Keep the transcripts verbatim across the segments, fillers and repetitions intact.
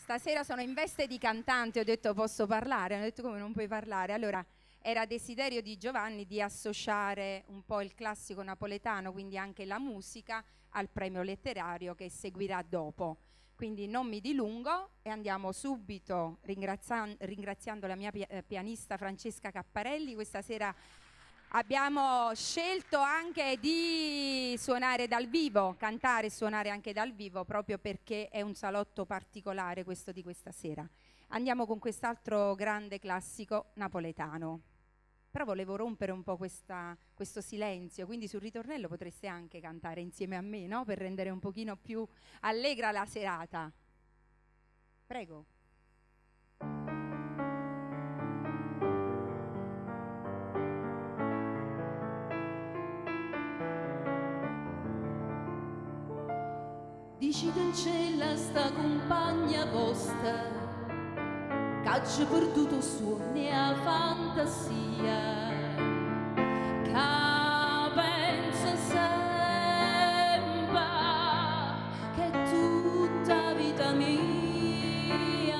Stasera sono in veste di cantante, ho detto posso parlare, hanno detto come non puoi parlare. Allora era desiderio di Giovanni di associare un po' il classico napoletano, quindi anche la musica, al premio letterario che seguirà dopo. Quindi non mi dilungo e andiamo subito, ringraziando, ringraziando la mia pianista Francesca Capparelli. Questa sera abbiamo scelto anche di suonare dal vivo, cantare e suonare anche dal vivo, proprio perché è un salotto particolare questo di questa sera. Andiamo con quest'altro grande classico napoletano. Però volevo rompere un po' questa, questo silenzio, quindi sul ritornello potreste anche cantare insieme a me, no? Per rendere un pochino più allegra la serata. Prego. Dici in cielo sta compagna vostra che ha perduto il suono e la fantasia, che pensa sempre che è tutta vita mia.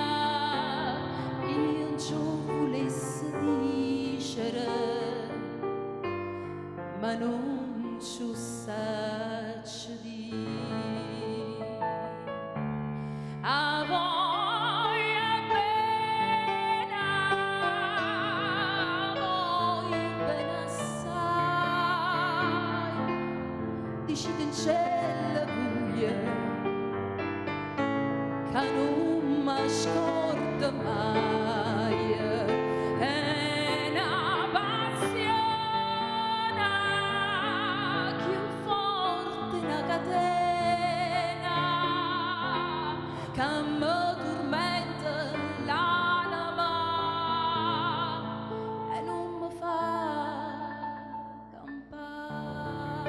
Io non ci volessi dicere, ma non ci saccio dire. A voglia bene, a voglia bene assai. Dici in cielo buia che non mi scorda mai. È una passione più forte, una catena che mi tormenta l'anima e non mi fa campare.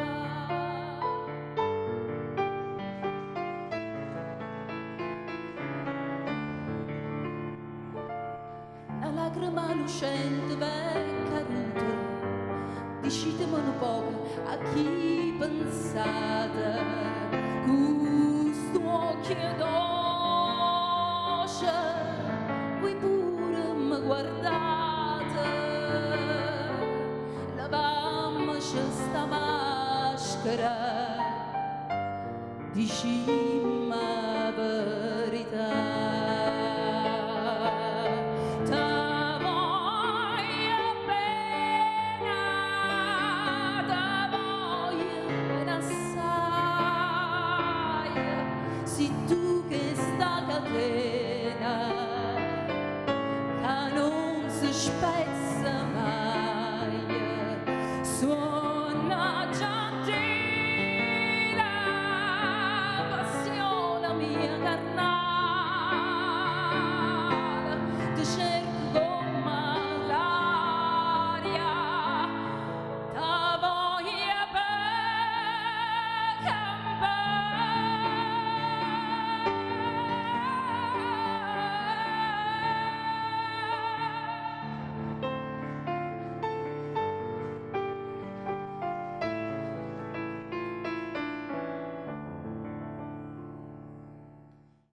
La lacrima lucente è caduta, dicitemelo poco a chi pensate, questo occhio d'oce, voi pure mi guardate, lavammoci sta maschera di cima.